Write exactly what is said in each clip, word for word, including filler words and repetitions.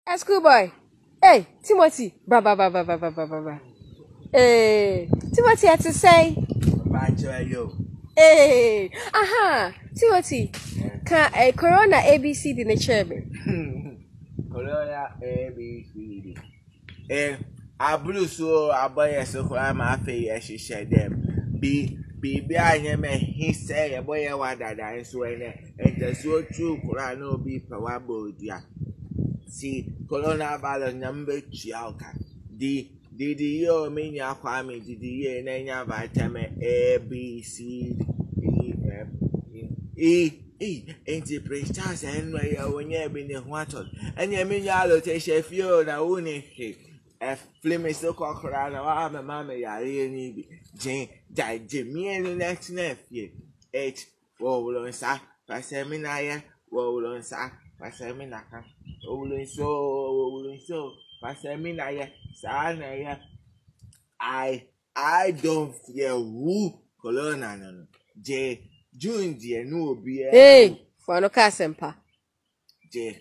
A schoolboy. Hey, Timothy. Ba ba ba ba ba ba ba ba. Hey, Timothy had to say. Yo. Hey, aha, Timothy. Can a Corona A B C D in the chairman? Corona A B C D. Eh, I blew so I buy a so I'm happy as she said them. Be be behind him and he say a boy I want that I swear and the so true Corona be probable dear. See, Corona Valor number Chialka. The Did you mean your family? Did you name vitamin A, B, C, D, F, E, E, ain't the princess and when you've been in water? And you mean your rotation Fiona Winnie? F. Flimmy so called Corona, I'm a mamma, I really Jane, died Jimmy and the next nephew. H. Wowlon, sir, Passeminaya, Wowlon, sir, Passeminaka, Wowlon so, Wowlon so. Passeminaya, Sanaya. I I don't fear who Colonna no. J June dear no be Hey, for no casempa. J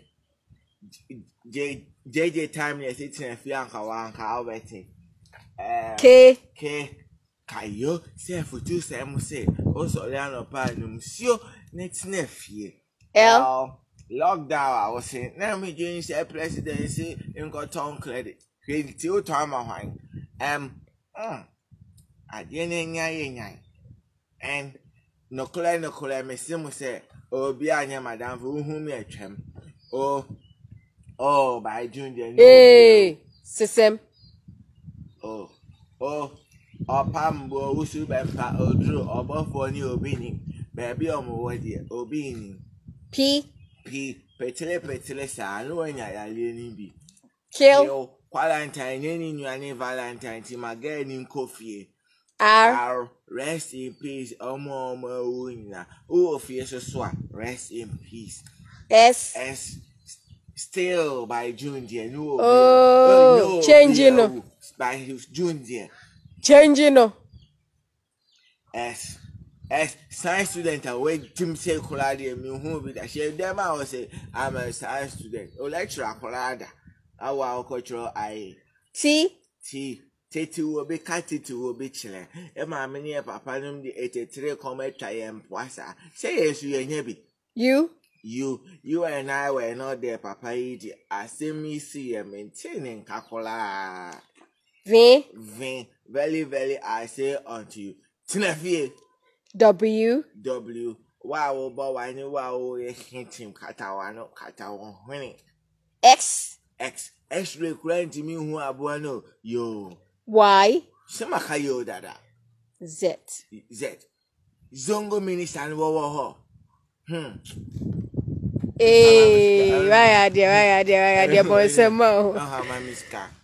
J J J time yes it's in Fianca Wanka Alberti. K K Kayo say for two Sam say also Leano Panum Sio next nephew. L Lockdown, I was saying, now me doing say presidency in got on credit. Credit till time of Um, um, I didn't yay, and no clear, no clear, me sim say, oh, be I near madame for whom me a tram. Oh, oh, by June, hey, Sisem. Oh, oh, or Pambo, who should be pa or drew or both for new obini, baby or more dear, obini. P. P. Petele petele sa no anya ya leni bi. Kill. Valentine any new Valentine ti maga ni nkofie. R. R. Rest in peace. Omo omo unya. O fie so so rest in peace. S. S. Still by June dear. No. Oh, no, changing no. By June dear. Changing no. S. As science student, I wait Tim say Colada me who be that she them I say I'm a science student. Or lecturer Colada. Our cultural I T T T will be cut it will be chilling. Emma many papa num the eighty-three come try and poisa. Say yes you and be. You You you and I were not there, Papa. I see me see a maintaining Kakola. V V very very I say unto you. Tinafie. W W wow but why no wow hint him katawano katawan winning X X X-ray current me who abuano yo Y Sema kayo dada Z Z Zongo minister wo wo ho hmm eh why are there why are there why are there boy some oh ha ma miska